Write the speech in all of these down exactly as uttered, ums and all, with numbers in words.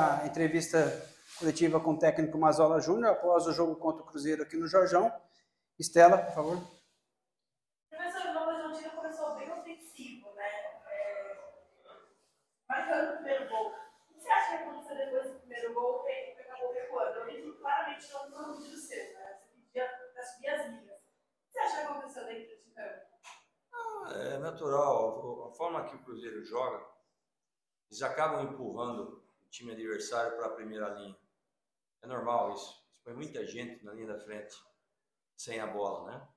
a entrevista coletiva com o técnico Mazzola Júnior após o jogo contra o Cruzeiro aqui no Jorjão. Estela, por favor. Professor, o Novo Horizontino começou bem ofensivo, né? É... Marcando o primeiro gol. O que você acha que aconteceu depois do primeiro gol e acabou recuando? Eu vi que claramente não foi um pedido seu, né? Você pedia para subir as linhas. O que você acha que aconteceu dentro de campo? Ah, é natural. A forma que o Cruzeiro joga, eles acabam empurrando o time adversário para a primeira linha. É normal isso. Isso põe muita gente na linha da frente sem a bola, né?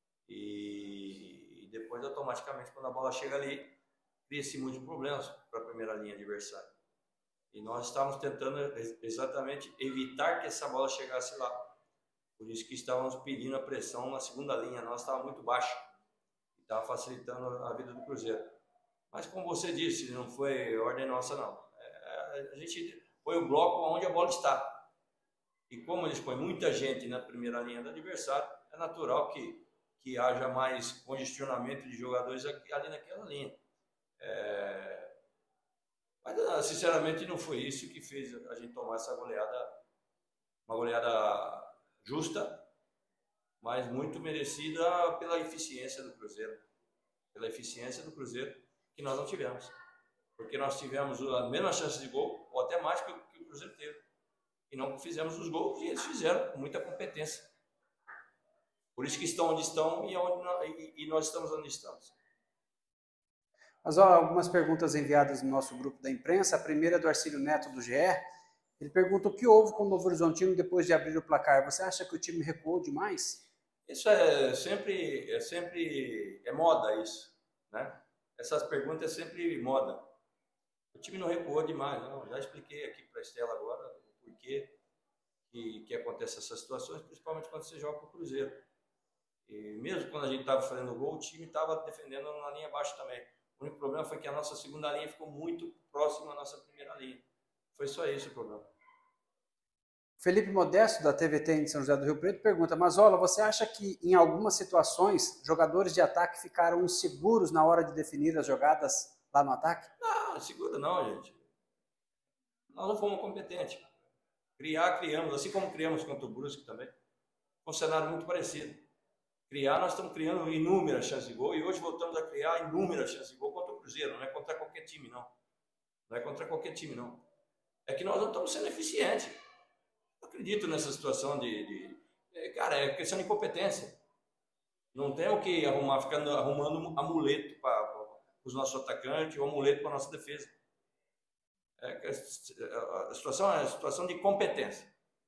E, e depois, automaticamente, quando a bola chega ali, cria-se muitos problemas para a primeira linha adversária. E nós estávamos tentando exatamente evitar que essa bola chegasse lá. Por isso que estávamos pedindo a pressão na segunda linha. Nossa estava muito baixa. Estava facilitando a vida do Cruzeiro. Mas, como você disse, não foi ordem nossa, não. É, a gente põe o bloco onde a bola está. E como eles põem muita gente na primeira linha do adversário, é natural que, que haja mais congestionamento de jogadores aqui, ali naquela linha. É... Mas, sinceramente, não foi isso que fez a gente tomar essa goleada, uma goleada justa, mas muito merecida pela eficiência do Cruzeiro. Pela eficiência do Cruzeiro que nós não tivemos. Porque nós tivemos a mesma chance de gol, ou até mais que o, que o Cruzeiro teve. E não fizemos os gols, e eles fizeram com muita competência. Por isso que estão onde estão e, onde nós, e, e nós estamos onde estamos. Mas ó, algumas perguntas enviadas no nosso grupo da imprensa. A primeira é do Arcílio Neto, do G E. Ele pergunta o que houve com o Novo Horizontino depois de abrir o placar. Você acha que o time recuou demais? Isso é sempre, é sempre, é moda isso, né? Essas perguntas é sempre moda. O time não recuou demais, não. Já expliquei aqui para a Estela agora o porquê que, que acontece essas situações, principalmente quando você joga com o Cruzeiro. E mesmo quando a gente estava fazendo gol, o time estava defendendo na linha abaixo também. O único problema foi que a nossa segunda linha ficou muito próxima à nossa primeira linha. Foi só esse o problema. Felipe Modesto, da T V T em São José do Rio Preto, pergunta: Mazzola, você acha que em algumas situações jogadores de ataque ficaram inseguros na hora de definir as jogadas lá no ataque? Não, seguro não, gente. Nós não fomos competentes. Criar, criamos, assim como criamos contra o Brusque também. Um cenário muito parecido. Criar, nós estamos criando inúmeras chances de gol e hoje voltamos a criar inúmeras chances de gol contra o Cruzeiro. Não é contra qualquer time, não. Não é contra qualquer time, não. É que nós não estamos sendo eficientes. Eu acredito nessa situação de, de... Cara, é questão de incompetência. Não temos que arrumar, ficando arrumando amuleto para os nossos atacantes ou amuleto para a nossa defesa. É, a situação é a situação de competência.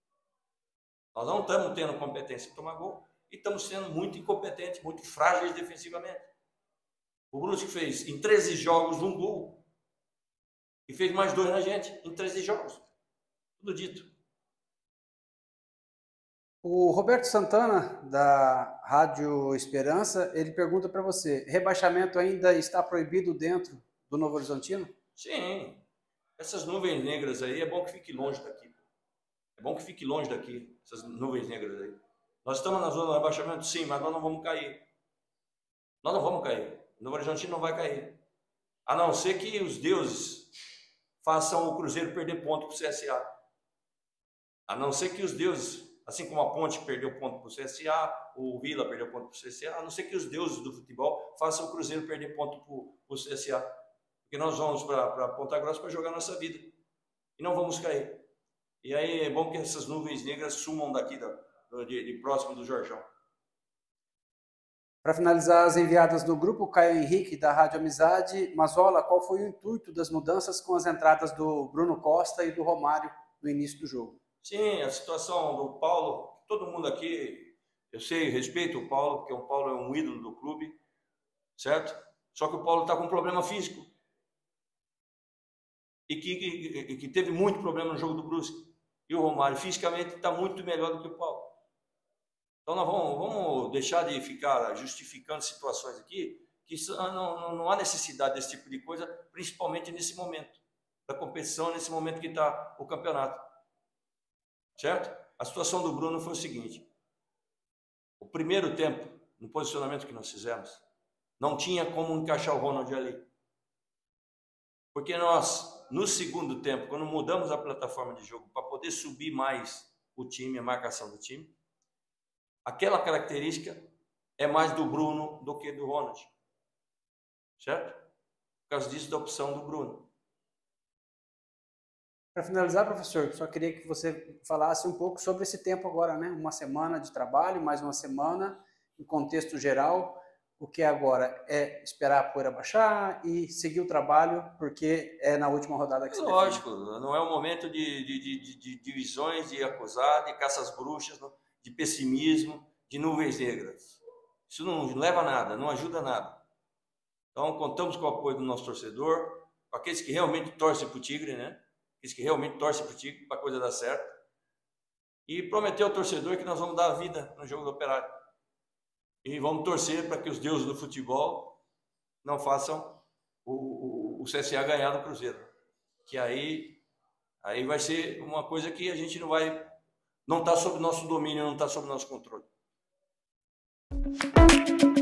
Nós não estamos tendo competência para tomar gol e estamos sendo muito incompetentes, muito frágeis defensivamente. O Brusque fez em treze jogos um gol e fez mais dois na gente em treze jogos. Tudo dito. O Roberto Santana, da Rádio Esperança, ele pergunta para você: rebaixamento ainda está proibido dentro do Novo Horizontino? Sim. Essas nuvens negras aí, é bom que fique longe daqui. É bom que fique longe daqui, essas nuvens negras aí. Nós estamos na zona do rebaixamento, sim, mas nós não vamos cair. Nós não vamos cair. O Novo Horizontino não vai cair. A não ser que os deuses façam o Cruzeiro perder ponto para o C S A. A não ser que os deuses, assim como a Ponte perdeu ponto para o C S A, o Vila perdeu ponto para o C S A, a não ser que os deuses do futebol façam o Cruzeiro perder ponto para o C S A. Porque nós vamos para Ponta Grossa para jogar a nossa vida. E não vamos cair. E aí é bom que essas nuvens negras sumam daqui, da, de, de próximo do Jorjão. Para finalizar as enviadas do grupo, Caio Henrique, da Rádio Amizade. Mazzola, qual foi o intuito das mudanças com as entradas do Bruno Costa e do Romário no início do jogo? Sim, a situação do Paulo, todo mundo aqui, eu sei, respeito o Paulo, porque o Paulo é um ídolo do clube, certo? Só que o Paulo está com um problema físico. E que, que, que teve muito problema no jogo do Brusque. E o Romário fisicamente está muito melhor do que o Paulo. Então nós vamos, vamos deixar de ficar justificando situações aqui que não, não, não há necessidade desse tipo de coisa, principalmente nesse momento da competição, nesse momento que está o campeonato. Certo? A situação do Bruno foi o seguinte: o primeiro tempo, no posicionamento que nós fizemos, não tinha como encaixar o Ronald ali. Porque nós no segundo tempo, quando mudamos a plataforma de jogo para poder subir mais o time, a marcação do time, aquela característica é mais do Bruno do que do Ronald. Certo? Por causa disso, da opção do Bruno. Para finalizar, professor, só queria que você falasse um pouco sobre esse tempo agora, né? Uma semana de trabalho, mais uma semana, em contexto geral. O que é agora é esperar a poeira baixar e seguir o trabalho, porque é na última rodada que se define. Lógico, não é o momento de, de, de, de divisões, de acusar, de caça às bruxas, de pessimismo, de nuvens negras. Isso não leva a nada, não ajuda a nada. Então, contamos com o apoio do nosso torcedor, com aqueles que realmente torcem para o Tigre, né? Aqueles que realmente torcem para o Tigre, para a coisa dar certo. E prometer ao torcedor que nós vamos dar a vida no jogo do Operário. E vamos torcer para que os deuses do futebol não façam o, o, o C S A ganhar do Cruzeiro. Que aí, aí vai ser uma coisa que a gente não vai... Não está sob nosso domínio, não está sob nosso controle.